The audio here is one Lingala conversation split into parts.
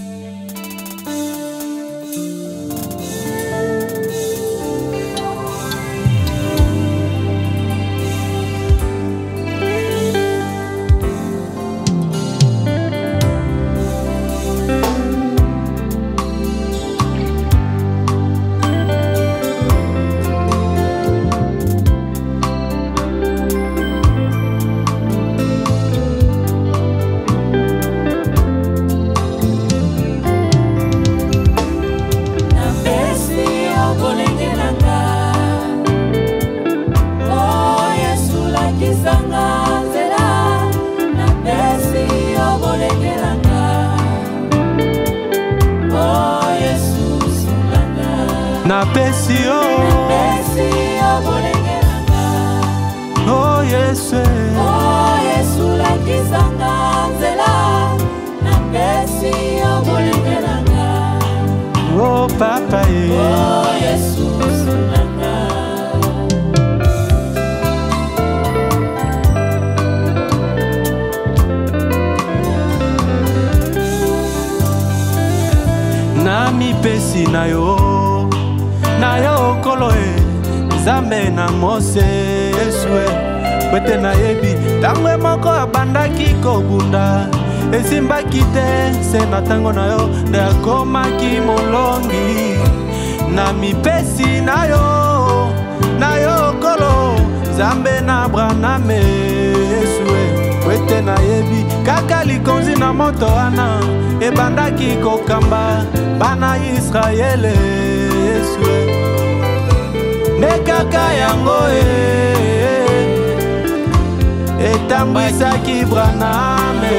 Napesio bolengelanga. Oh Yesu, lakisanga nzela. Napesio bolengelanga. Oh Papa, oh Yesu sulanga. Nami pesi na yo koloe Zambe na Mose Yesue Kwete na yebi Tangwe moko abandaki kobunda Ezimbaki te Sena tango na yo De akomaki molongi Na mipesi na yo kolo Zambe na Braname Yesue Kwete na yebi Kaka likonzi na moto ana Ebandaki kokamba Bana Israele Yesue Nekaka yango etambwisaki Braname.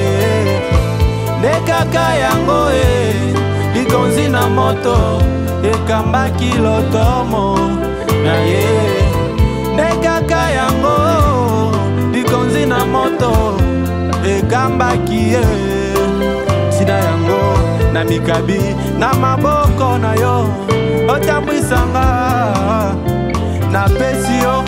Nekaka yango likonzi na moto ekambaki lotomo na ye. Nekaka yango likonzi na moto ekambaki ye. Sina yango na mikabi na maboko na yo otambwisanga. Napesi yo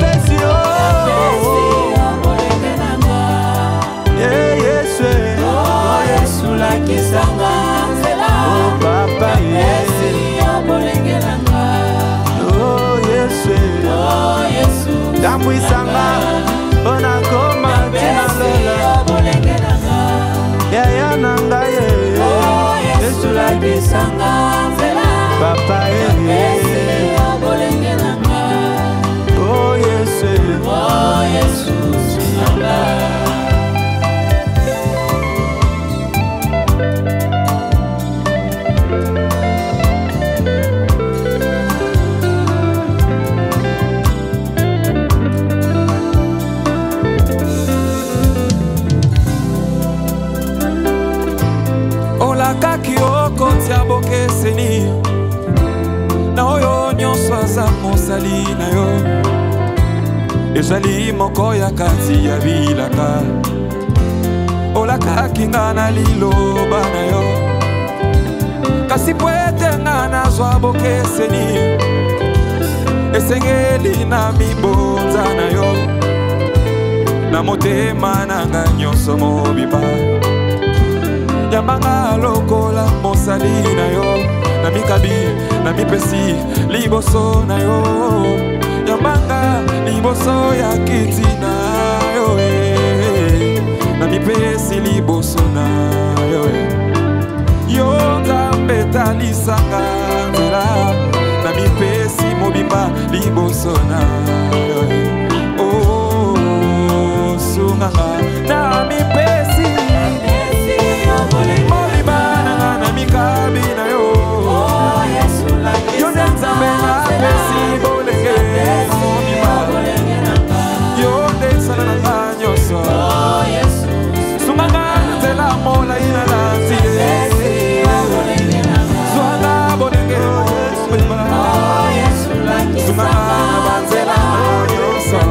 Yesu, oh Yesu lakisanga nzela. Oh Papa, napesi yo bolengelanga. Oh Yesu tambwisanga ona koma tina lola. Yaya nanga ye oh Yesu lakisanga nzela. Papa, napesi yo bolengelanga. Oh Yesu sulanga. Olakaki okotia bokeseni na oyo nyonso aza mosali na yo. Ezali moko ya kati ya bilaka. Olakaki nga na liloba na yo. Kasi po ete nga nazwa bokeseni esengeli na mibonza na yo. Na motema nanga nyonso mobimba yambanga lokola mosali na yo. Na mikabi na mipesi liboso na yo. Yambanga liboso ya kiti na yo na mipesi liboso na yo. Yo Nzambe talisanga nzela. Na mipesi mobimba liboso na yo. Oh sunganga na mipesi mobimba na mikabi na yo. Yo Nzambe napesi bolenge mobimba. Yo ndesana na nga nyonso sunganga nzela mola ina na nzile. Zwanga bolenge mobimba sunganga na banzela nyonso.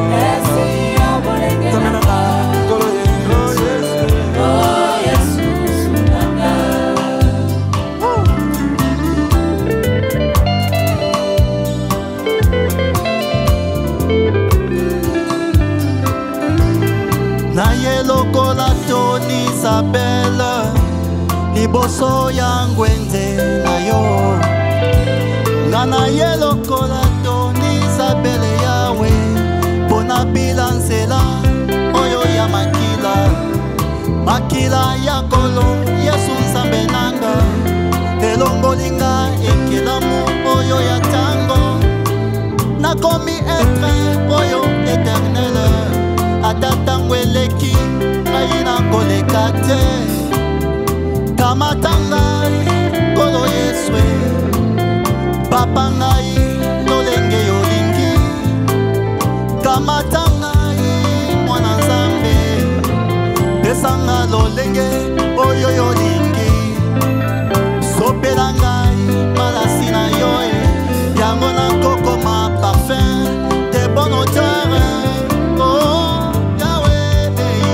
Naye lokola Tony Isabelle liboso ya ngwenze na yo ngana ye lokola toni sabele yawe mpona bilansela oyo ya makila makila ya kolo yesu nzambe nanga elongolinga ekelamu oyo ya tango nakomi etre oyo eternele ata tango eleki ngai nakoleka te kamata ngai kolo yesue papa ngai lolenge yolingi kamata ngai mwana nzambe pesanga lolenge oyo yolingi sopela ngai malasi na yo yango nakokoma parfum de bon odeur oh Yahweh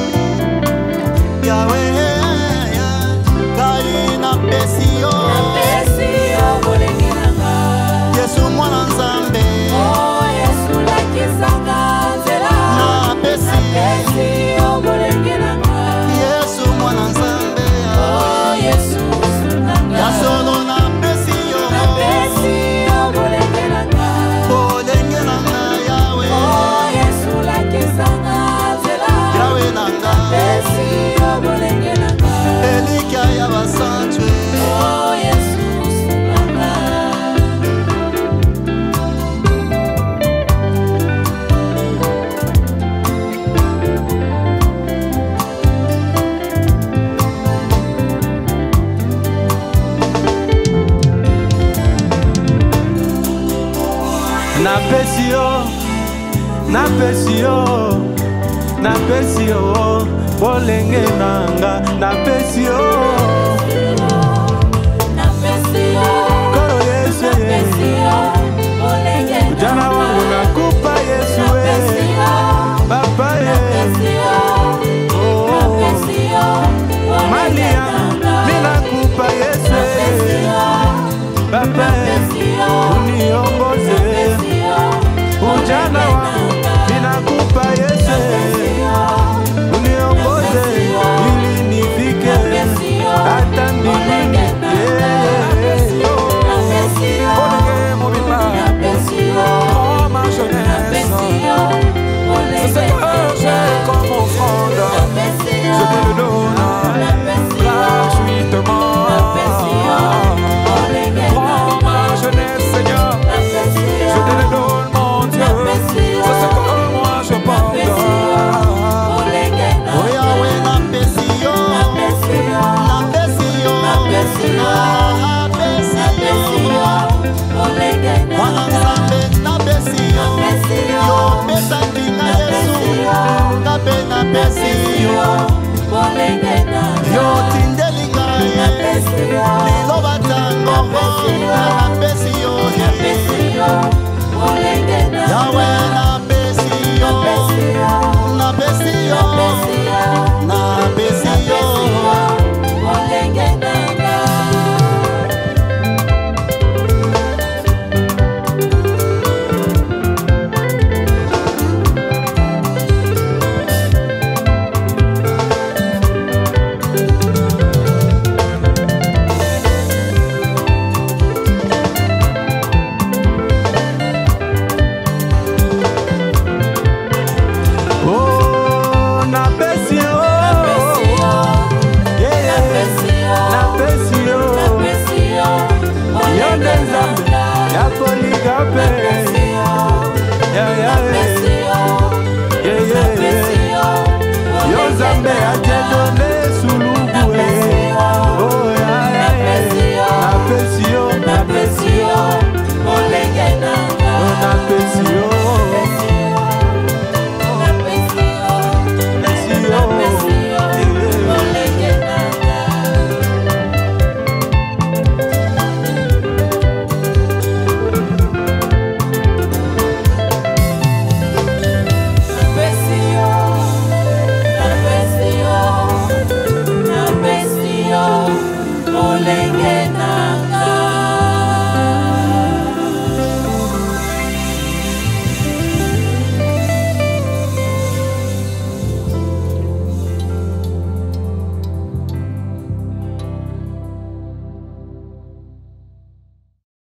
Yahweh ngai napesi yo bolenge nanga yesu mwana nzambe oh yesu lakisanga nzela napesi yo bolenge nanga yesu mwana nzambe oh yesu ya solo napesi yo bolenge nanga Yahweh oh yesu lakisanga nzela Yahweh nanga napesi yo bolenge nanga elika ya basantwe oh yesu nanga napesi yo bolenge nanga napesi yo